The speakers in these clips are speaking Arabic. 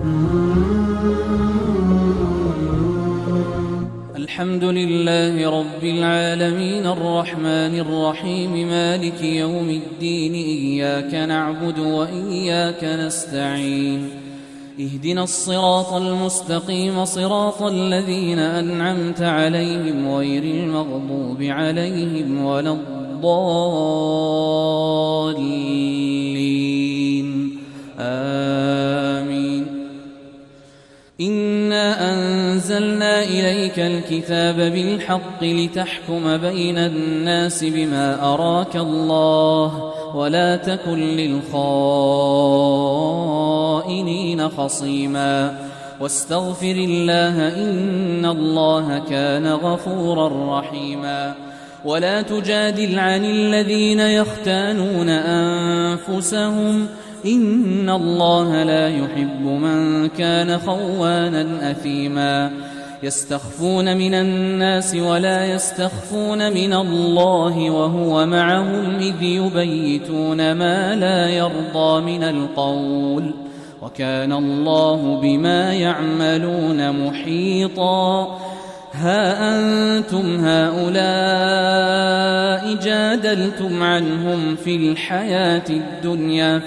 الحمد لله رب العالمين الرحمن الرحيم مالك يوم الدين إياك نعبد وإياك نستعين اهدنا الصراط المستقيم صراط الذين أنعمت عليهم غير المغضوب عليهم ولا الضالين آمين. إنا أنزلنا إليك الكتاب بالحق لتحكم بين الناس بما أراك الله ولا تكن للخائنين خصيما واستغفر الله إن الله كان غفورا رحيما. ولا تجادل عن الذين يختانون أنفسهم إن الله لا يحب من كان خوانا أثيما. يستخفون من الناس ولا يستخفون من الله وهو معهم إذ يبيتون ما لا يرضى من القول وكان الله بما يعملون محيطا. ها أنتم هؤلاء جادلتم عنهم في الحياة الدنيا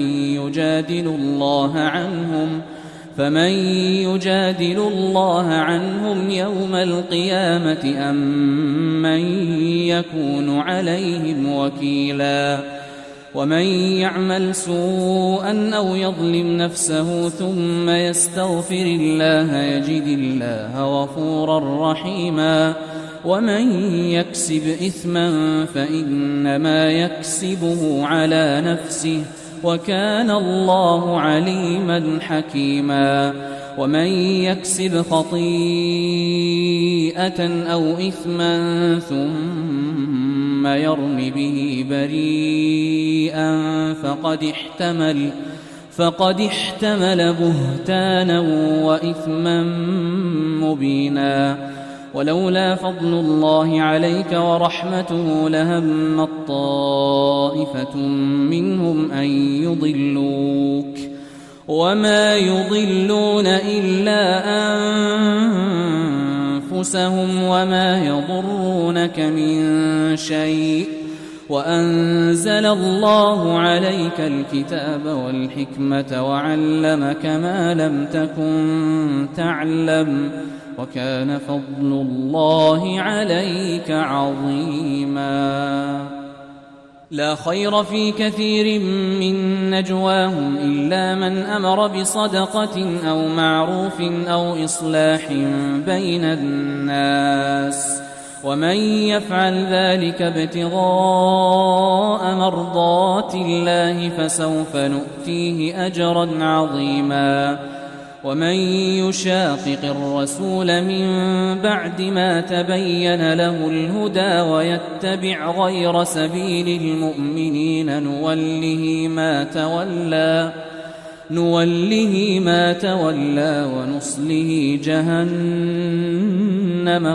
فمن يجادل الله عنهم يوم القيامة أم من يكون عليهم وكيلا. ومن يعمل سوءا أو يظلم نفسه ثم يستغفر الله يجد الله غفورا رحيما. ومن يكسب إثما فإنما يكسبه على نفسه وكان الله عليما حكيما. ومن يكسب خطيئة أو إثما ثم يرم به بريئا فقد احتمل بهتانا وإثما مبينا. ولولا فضل الله عليك ورحمته لهم طائفة منهم أن يضلوك وما يضلون إلا أنفسهم وما يضرونك من شيء. وأنزل الله عليك الكتاب والحكمة وعلمك ما لم تكن تعلم وكان فضل الله عليك عظيما. لا خير في كثير من نجواهم إلا من أمر بصدقة أو معروف أو إصلاح بين الناس ومن يفعل ذلك ابتغاء مرضات الله فسوف نؤتيه أجرا عظيما. ومن يشاقق الرسول من بعد ما تبين له الهدى ويتبع غير سبيل المؤمنين نوله ما تولى ونصله جهنم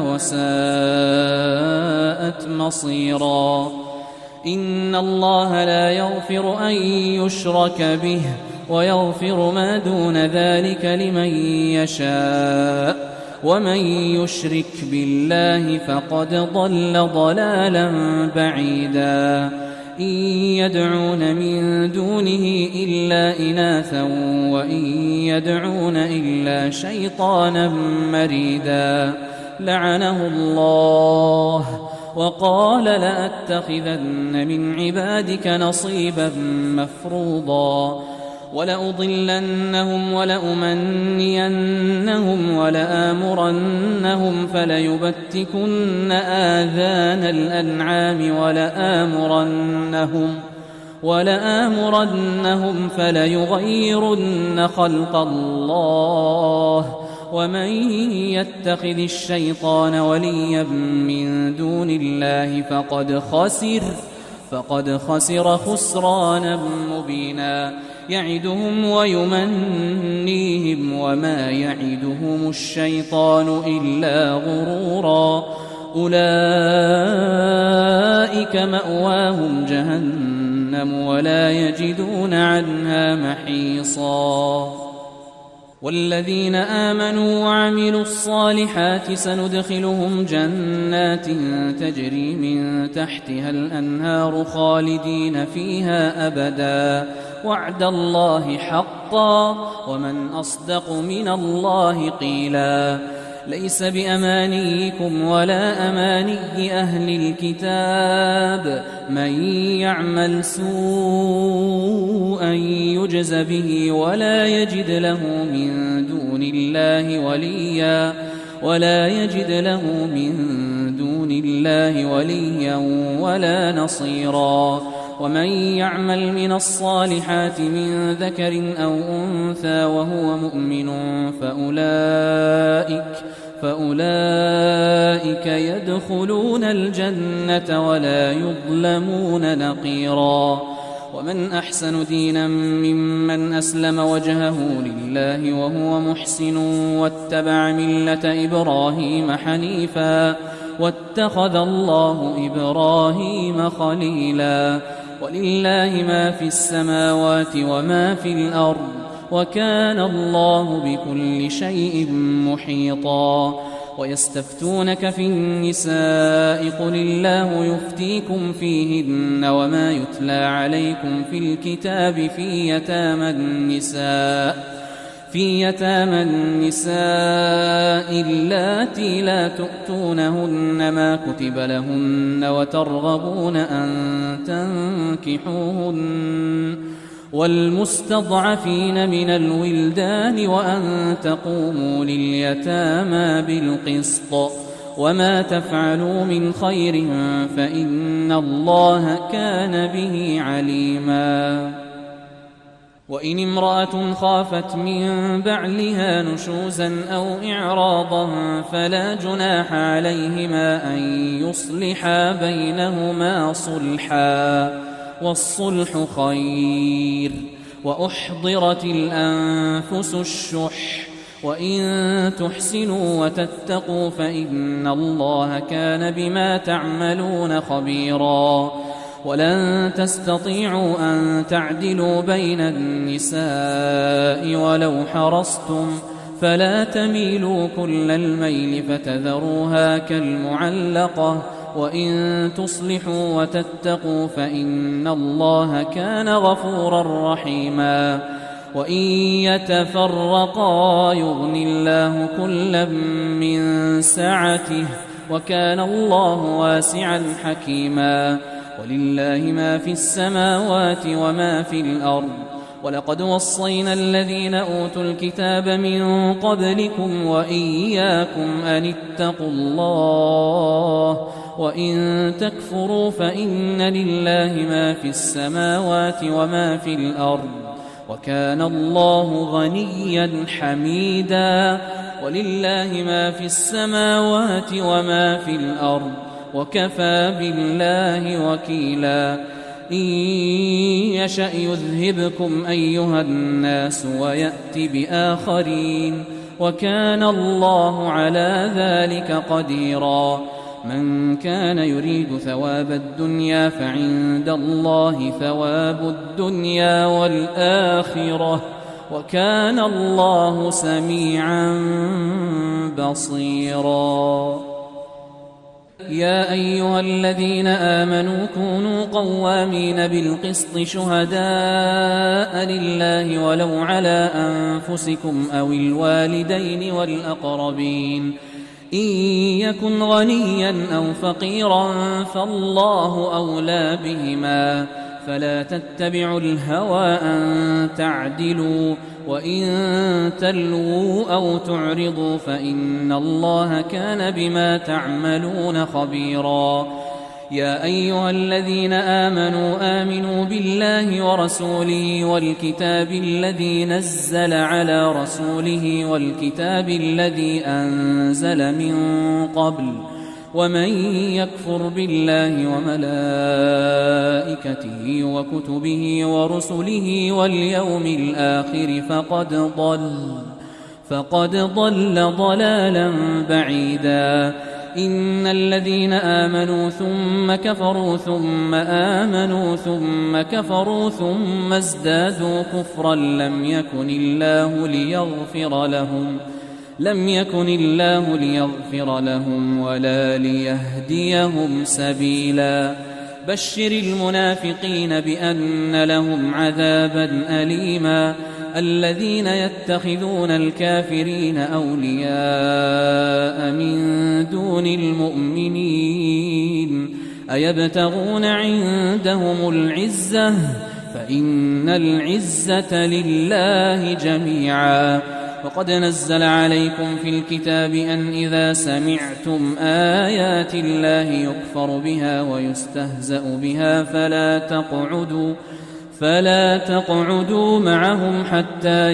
وساءت مصيرا. إن الله لا يغفر أن يشرك به ويغفر ما دون ذلك لمن يشاء ومن يشرك بالله فقد ضل ضلالا بعيدا. إن يدعون من دونه إلا إناثا وإن يدعون إلا شيطانا مريدا لعنه الله وقال لأتخذن من عبادك نصيبا مفروضا. ولأضلنهم ولأمنينهم ولآمرنهم فليبتكن آذان الأنعام ولآمرنهم فليغيرن خلق الله. ومن يتخذ الشيطان وليا من دون الله فقد خسر خسرانا مبينا. يعدهم ويمنيهم وما يعدهم الشيطان إلا غرورا. أولئك مأواهم جهنم ولا يجدون عنها محيصا. والذين آمنوا وعملوا الصالحات سندخلهم جنات تجري من تحتها الأنهار خالدين فيها أبدا وعد الله حقا ومن أصدق من الله قيلا ليس بأمانيكم ولا أماني أهل الكتاب من يعمل سوءا يجز به ولا يجد له من دون الله وليا ولا نصيرا ومن يعمل من الصالحات من ذكر أو أنثى وهو مؤمن فأولئك يدخلون الجنة ولا يظلمون نقيرا ومن أحسن دينا ممن أسلم وجهه لله وهو محسن واتبع ملة إبراهيم حنيفا واتخذ الله إبراهيم خليلا ولله ما في السماوات وما في الأرض وكان الله بكل شيء محيطا ويستفتونك في النساء قل الله يفتيكم فيهن وما يتلى عليكم في الكتاب في يتامى النساء اللاتي لا تؤتونهن ما كتب لهن وترغبون أن تنكحوهن والمستضعفين من الولدان وأن تقوموا لليتامى بالقسط وما تفعلوا من خير فإن الله كان به عليما وإن امرأة خافت من بعلها نشوزا أو إعراضا فلا جناح عليهما أن يصلحا بينهما صلحا والصلح خير وأحضرت الأنفس الشح وإن تحسنوا وتتقوا فإن الله كان بما تعملون خبيرا ولن تستطيعوا أن تعدلوا بين النساء ولو حرصتم فلا تميلوا كل الميل فتذروها كالمعلقة وإن تصلحوا وتتقوا فإن الله كان غفورا رحيما وإن يتفرقا يغن الله كلا من سعته وكان الله واسعا حكيما ولله ما في السماوات وما في الأرض ولقد وصينا الذين أوتوا الكتاب من قبلكم وإياكم أن اتقوا الله وإن تكفروا فإن لله ما في السماوات وما في الأرض وكان الله غنيا حميدا ولله ما في السماوات وما في الأرض وكفى بالله وكيلا إن يشأ يذهبكم أيها الناس ويأت بآخرين وكان الله على ذلك قديرا من كان يريد ثواب الدنيا فعند الله ثواب الدنيا والآخرة وكان الله سميعا بصيرا يا أيها الذين آمنوا كونوا قوامين بالقسط شهداء لله ولو على أنفسكم أو الوالدين والأقربين إن يكن غنيا أو فقيرا فالله أولى بهما فلا تتبعوا الهوى أن تعدلوا وإن تلووا أو تعرضوا فإن الله كان بما تعملون خبيرا يا أيها الذين آمنوا بالله ورسوله والكتاب الذي نزل على رسوله والكتاب الذي أنزل من قبل ومن يكفر بالله وملائكته وكتبه ورسله واليوم الآخر فقد ضل ضلالا بعيدا إن الذين آمنوا ثم كفروا ثم آمنوا ثم كفروا ثم ازدادوا كفرا لم يكن الله ليغفر لهم ولا ليهديهم سبيلا بشر المنافقين بأن لهم عذابا أليما الذين يتخذون الكافرين أولياء من دون المؤمنين أيبتغون عندهم العزة فإن العزة لله جميعا وقد نزل عليكم في الكتاب أن إذا سمعتم آيات الله يكفر بها ويستهزأ بها فلا تقعدوا معهم حتى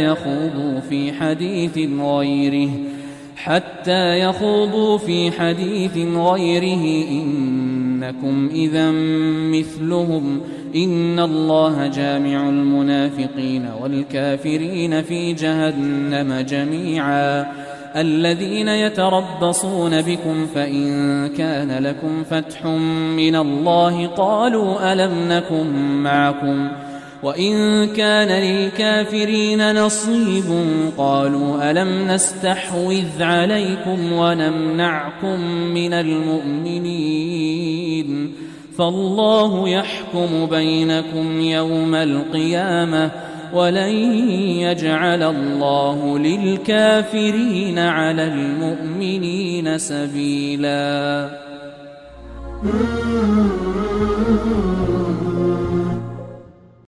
يخوضوا في حديث غيره إنكم إذا مثلهم إن الله جامع المنافقين والكافرين في جهنم جميعا الذين يتربصون بكم فإن كان لكم فتح من الله قالوا ألم نكن معكم وإن كان للكافرين نصيب قالوا ألم نستحوذ عليكم ونمنعكم من المؤمنين فالله يحكم بينكم يوم القيامة ولن يجعل الله للكافرين على المؤمنين سبيلا